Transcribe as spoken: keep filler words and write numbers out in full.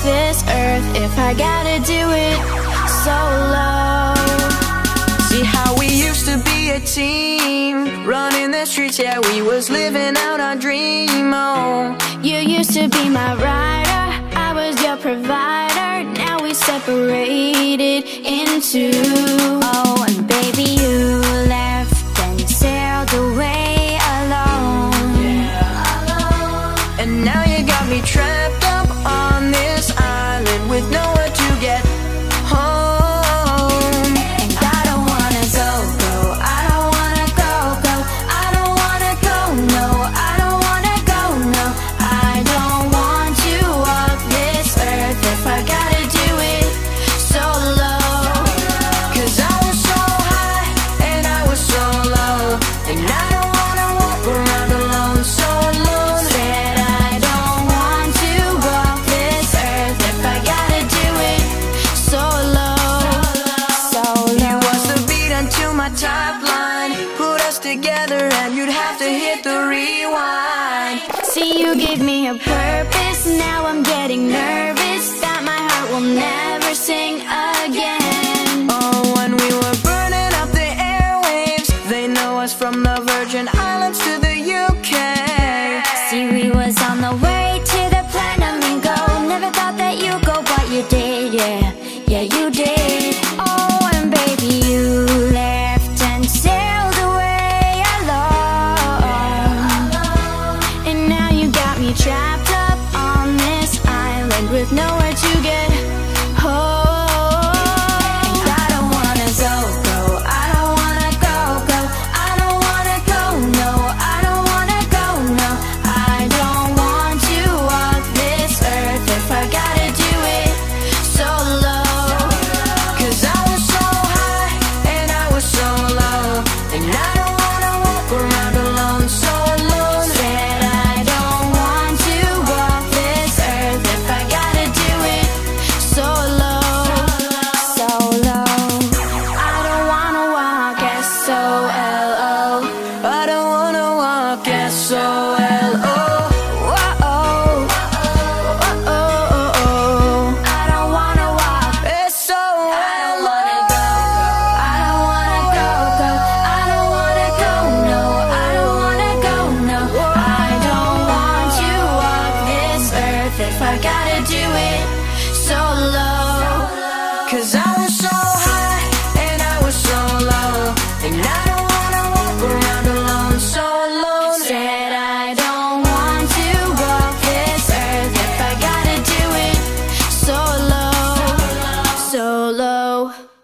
this earth if I gotta do it solo. See how we used to be a team, running the streets, yeah, we was living out our dream. Oh, you used to be my rider, I was your provider. Now we separated in two. Oh, and baby, you left and sailed away alone. Yeah, alone. And now you got me trapped up on this island with nowhere to get home. And I don't wanna go, go, I don't wanna go, go, I don't wanna go, no, I don't wanna go, no. I don't want to walk this earth if I gotta do it solo. Cause I was so high and I was so low, and I don't wanna walk around alone, so alone. Said I don't want to walk this earth if I gotta do it solo, solo. You was the beat until my top line, put us together and you'd have to hit the rewind. See, you give me a purpose, now I'm getting nervous that my heart will never sing again. Oh, when we were burning up the airwaves, they know us from the Virgin Islands to the U K. See, we was on the way to the platinum and gold. Never thought that you'd go, but you did, yeah, yeah, you did. Oh, and baby, you left and sailed away alone. And now you got me trapped up on this island with nowhere to get home. And I don't wanna go, go, I don't wanna go, go, I don't wanna go, no, I don't wanna go, no. I don't want to walk this earth if I gotta do it solo. Cause I was so high and I was so low, and I don't wanna walk around alone, so alone. Said I don't want to walk this earth if I gotta do it solo, solo. I don't wanna walk S O L O. I don't wanna walk S O L O. Whoa, oh, oh, oh. I don't wanna walk S O L O. I don't wanna go, go, I don't wanna go, no, I don't wanna go, no. I don't want to walk this earth if I gotta do it solo. Cause I was so high and I was so low, and I don't wanna walk around alone, so alone. Said I don't want to walk this earth if I gotta do it solo, solo.